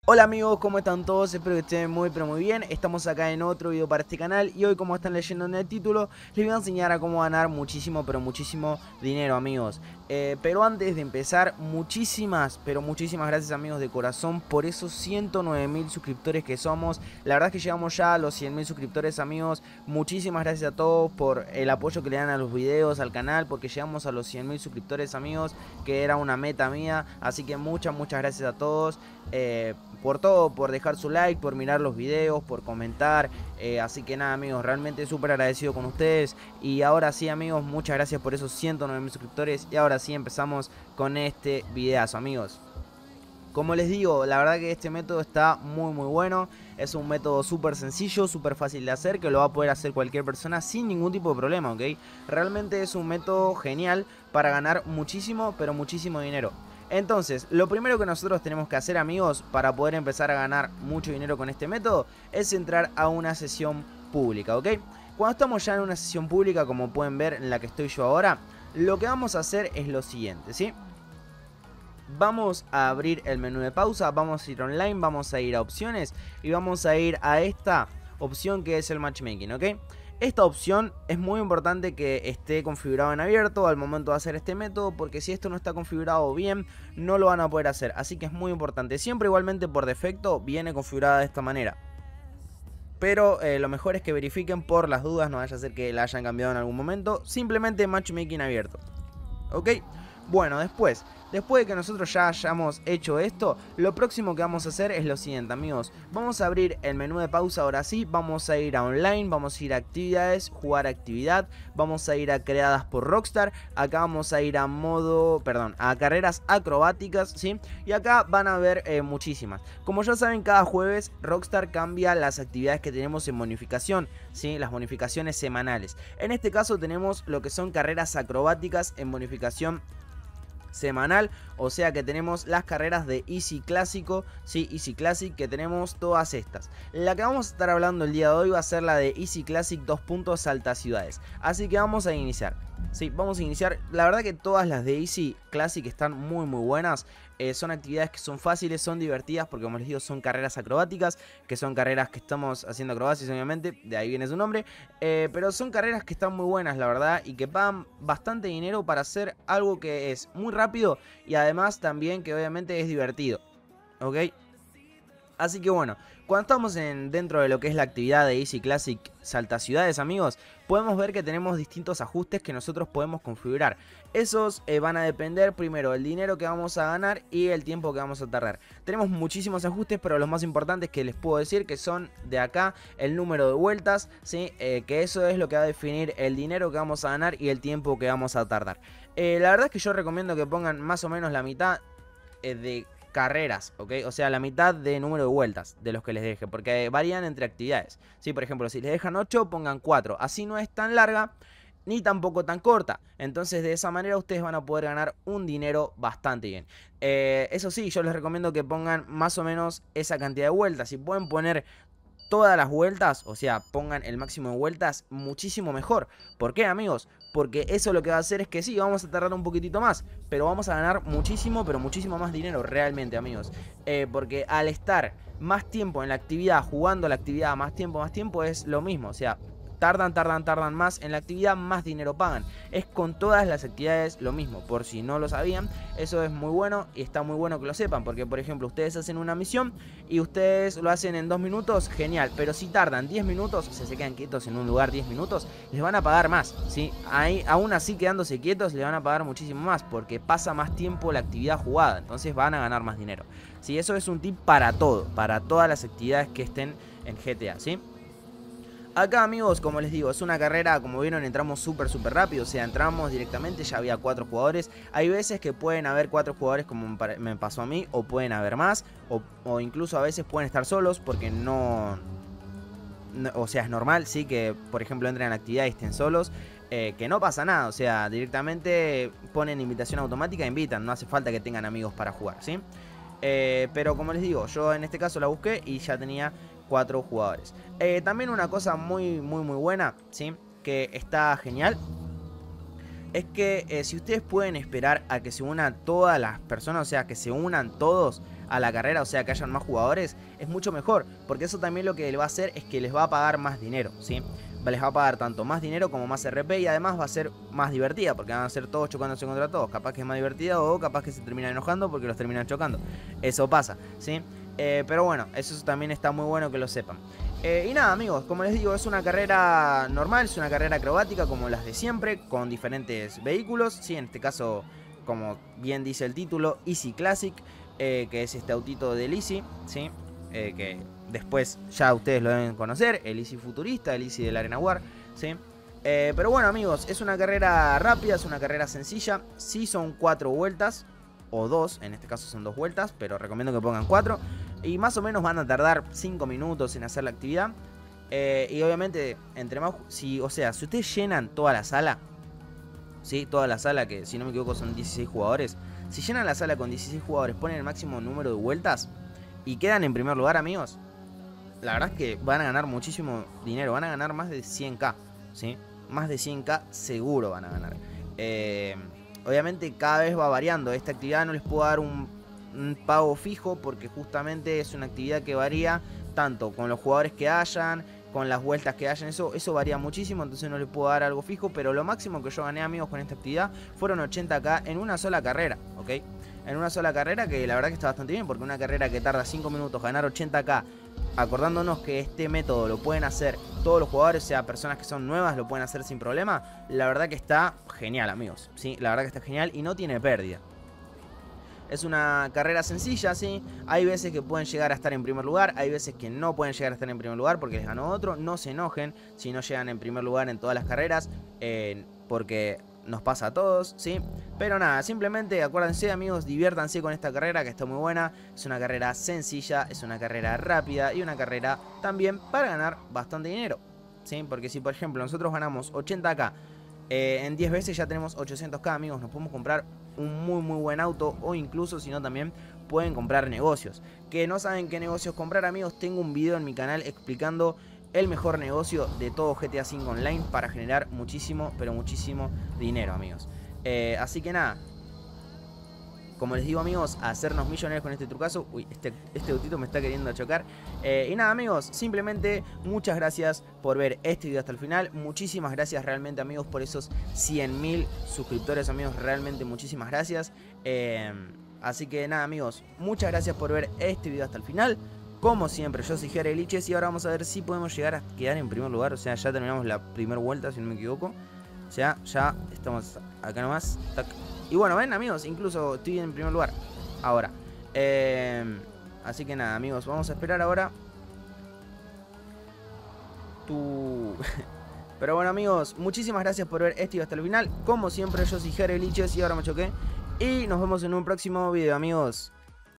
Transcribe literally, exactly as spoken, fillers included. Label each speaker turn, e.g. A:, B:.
A: Hola amigos, ¿cómo están todos? Espero que estén muy pero muy bien. Estamos acá en otro video para este canal y hoy, como están leyendo en el título, les voy a enseñar a cómo ganar muchísimo pero muchísimo dinero, amigos. eh, Pero antes de empezar, muchísimas pero muchísimas gracias, amigos, de corazón por esos ciento nueve mil suscriptores que somos. La verdad es que llegamos ya a los cien mil suscriptores, amigos. Muchísimas gracias a todos por el apoyo que le dan a los videos, al canal, porque llegamos a los cien mil suscriptores, amigos, que era una meta mía. Así que muchas, muchas gracias a todos. Eh, por todo, por dejar su like, por mirar los videos, por comentar. eh, Así que nada, amigos, realmente súper agradecido con ustedes. Y ahora sí, amigos, muchas gracias por esos ciento nueve mil suscriptores. Y ahora sí empezamos con este videazo, amigos. Como les digo, la verdad que este método está muy muy bueno. Es un método súper sencillo, súper fácil de hacer, que lo va a poder hacer cualquier persona sin ningún tipo de problema, ¿ok? Realmente es un método genial para ganar muchísimo, pero muchísimo dinero. Entonces, lo primero que nosotros tenemos que hacer, amigos, para poder empezar a ganar mucho dinero con este método, es entrar a una sesión pública, ¿ok? Cuando estamos ya en una sesión pública, como pueden ver en la que estoy yo ahora, lo que vamos a hacer es lo siguiente, ¿sí? Vamos a abrir el menú de pausa, vamos a ir online, vamos a ir a opciones y vamos a ir a esta opción que es el matchmaking, ¿ok? Esta opción es muy importante que esté configurado en abierto al momento de hacer este método, porque si esto no está configurado bien, no lo van a poder hacer. Así que es muy importante. Siempre igualmente por defecto viene configurada de esta manera. Pero eh, lo mejor es que verifiquen por las dudas, no vaya a ser que la hayan cambiado en algún momento. Simplemente matchmaking abierto. ¿Ok? Bueno, después, después de que nosotros ya hayamos hecho esto, lo próximo que vamos a hacer es lo siguiente, amigos. Vamos a abrir el menú de pausa ahora sí, vamos a ir a online, vamos a ir a actividades, jugar actividad, vamos a ir a creadas por Rockstar, acá vamos a ir a modo, perdón, a carreras acrobáticas, ¿sí? Y acá van a ver eh, muchísimas. Como ya saben, cada jueves Rockstar cambia las actividades que tenemos en bonificación, ¿sí? Las bonificaciones semanales. En este caso tenemos lo que son carreras acrobáticas en bonificación semanal, o sea que tenemos las carreras de Easy Clásico, sí, Easy Classic, que tenemos todas estas. La que vamos a estar hablando el día de hoy va a ser la de Easy Classic dos puntos Salta Ciudades, así que vamos a iniciar. Sí, vamos a iniciar. La verdad que todas las de Easy Classic están muy muy buenas. Eh, son actividades que son fáciles, son divertidas, porque como les digo, son carreras acrobáticas, que son carreras que estamos haciendo acrobacias, obviamente, de ahí viene su nombre. Eh, pero son carreras que están muy buenas, la verdad, y que pagan bastante dinero para hacer algo que es muy rápido y además también que obviamente es divertido, ¿ok? Así que bueno, cuando estamos en, dentro de lo que es la actividad de Easy Classic Salta Ciudades, amigos, podemos ver que tenemos distintos ajustes que nosotros podemos configurar. Esos eh, van a depender primero del dinero que vamos a ganar y el tiempo que vamos a tardar. Tenemos muchísimos ajustes, pero los más importantes que les puedo decir que son de acá el número de vueltas, ¿sí? Eh, que eso es lo que va a definir el dinero que vamos a ganar y el tiempo que vamos a tardar. Eh, la verdad es que yo recomiendo que pongan más o menos la mitad eh, de carreras, ¿ok? O sea, la mitad de número de vueltas de los que les deje, porque varían entre actividades, ¿sí? Por ejemplo, si les dejan ocho, pongan cuatro, así no es tan larga ni tampoco tan corta. Entonces de esa manera ustedes van a poder ganar un dinero bastante bien. Eh, eso sí, yo les recomiendo que pongan más o menos esa cantidad de vueltas. Si pueden poner todas las vueltas, o sea, pongan el máximo de vueltas, muchísimo mejor. ¿Por qué, amigos? Porque eso lo que va a hacer es que sí, vamos a tardar un poquitito más, pero vamos a ganar muchísimo, pero muchísimo más dinero realmente, amigos. Eh, porque al estar más tiempo en la actividad, jugando la actividad más tiempo, más tiempo, es lo mismo, o sea, tardan, tardan, tardan más en la actividad, más dinero pagan. Es con todas las actividades lo mismo, por si no lo sabían. Eso es muy bueno y está muy bueno que lo sepan, porque por ejemplo ustedes hacen una misión y ustedes lo hacen en dos minutos, genial. Pero si tardan diez minutos, o sea, se quedan quietos en un lugar diez minutos, les van a pagar más, ¿sí? Ahí, aún así quedándose quietos, les van a pagar muchísimo más, porque pasa más tiempo la actividad jugada, entonces van a ganar más dinero. Sí, eso es un tip para todo, para todas las actividades que estén en G T A, ¿sí? Acá, amigos, como les digo, es una carrera, como vieron, entramos súper súper rápido, o sea, entramos directamente, ya había cuatro jugadores. Hay veces que pueden haber cuatro jugadores como me pasó a mí, o pueden haber más, o, o incluso a veces pueden estar solos porque no, no... O sea, es normal, sí, que por ejemplo entren en la actividad y estén solos. Eh, que no pasa nada, o sea, directamente ponen invitación automática e invitan, no hace falta que tengan amigos para jugar, ¿sí? Eh, pero como les digo, yo en este caso la busqué y ya tenía cuatro jugadores. Eh, también una cosa muy muy muy buena, ¿sí? Que está genial, es que eh, si ustedes pueden esperar a que se unan todas las personas, o sea, que se unan todos a la carrera, o sea que hayan más jugadores, es mucho mejor, porque eso también lo que le va a hacer es que les va a pagar más dinero, ¿sí? Les va a pagar tanto más dinero como más R P y además va a ser más divertida porque van a ser todos chocándose contra todos. Capaz que es más divertida o capaz que se terminan enojando porque los terminan chocando. Eso pasa, ¿sí? Eh, pero bueno, eso también está muy bueno que lo sepan. Eh, y nada, amigos, como les digo, es una carrera normal, es una carrera acrobática como las de siempre, con diferentes vehículos, ¿sí? En este caso, como bien dice el título, Easy Classic, eh, que es este autito del Easy, ¿sí? Eh, que después ya ustedes lo deben conocer, el Easy Futurista, el Easy de la Arena War, ¿sí? Eh, pero bueno, amigos, es una carrera rápida, es una carrera sencilla, sí son cuatro vueltas, o dos, en este caso son dos vueltas, pero recomiendo que pongan cuatro, y más o menos van a tardar cinco minutos en hacer la actividad, eh, y obviamente, entre más, si, o sea, si ustedes llenan toda la sala, ¿sí? Toda la sala, que si no me equivoco son dieciséis jugadores, si llenan la sala con dieciséis jugadores, ponen el máximo número de vueltas, y quedan en primer lugar, amigos, la verdad es que van a ganar muchísimo dinero. Van a ganar más de cien K, ¿sí? Más de cien K seguro van a ganar. Eh, obviamente cada vez va variando. Esta actividad no les puedo dar un, un pago fijo porque justamente es una actividad que varía tanto con los jugadores que hayan, con las vueltas que hayan. Eso, eso varía muchísimo, entonces no les puedo dar algo fijo. Pero lo máximo que yo gané, amigos, con esta actividad fueron ochenta K en una sola carrera, ¿ok? En una sola carrera, que la verdad que está bastante bien, porque una carrera que tarda cinco minutos ganar ochenta K, acordándonos que este método lo pueden hacer todos los jugadores, o sea, personas que son nuevas lo pueden hacer sin problema, la verdad que está genial, amigos, ¿sí? La verdad que está genial y no tiene pérdida. Es una carrera sencilla, ¿sí? Hay veces que pueden llegar a estar en primer lugar, hay veces que no pueden llegar a estar en primer lugar porque les ganó otro. No se enojen si no llegan en primer lugar en todas las carreras, eh, porque nos pasa a todos, ¿sí? Pero nada, simplemente acuérdense, amigos, diviértanse con esta carrera que está muy buena. Es una carrera sencilla, es una carrera rápida y una carrera también para ganar bastante dinero, ¿sí? Porque si por ejemplo nosotros ganamos ochenta K, eh, en diez veces ya tenemos ochocientos K, amigos. Nos podemos comprar un muy muy buen auto, o incluso si no también pueden comprar negocios. Que no saben qué negocios comprar, amigos, tengo un video en mi canal explicando el mejor negocio de todo G T A cinco Online para generar muchísimo, pero muchísimo dinero, amigos. Eh, así que nada, como les digo, amigos, a hacernos millonarios con este trucazo. Uy, este, este autito me está queriendo chocar. Eh, y nada, amigos, simplemente muchas gracias por ver este video hasta el final. Muchísimas gracias realmente, amigos, por esos cien mil suscriptores, amigos. Realmente muchísimas gracias. Eh, así que nada, amigos, muchas gracias por ver este video hasta el final. Como siempre, yo soy Jere Liches y ahora vamos a ver si podemos llegar a quedar en primer lugar. O sea, ya terminamos la primera vuelta, si no me equivoco. O sea, ya estamos acá nomás. Tac. Y bueno, ven, amigos, incluso estoy en primer lugar ahora. Eh, así que nada, amigos, vamos a esperar ahora. Tu... Pero bueno, amigos, muchísimas gracias por ver este video hasta el final. Como siempre, yo soy Jere Liches y ahora me choqué. Y nos vemos en un próximo video, amigos.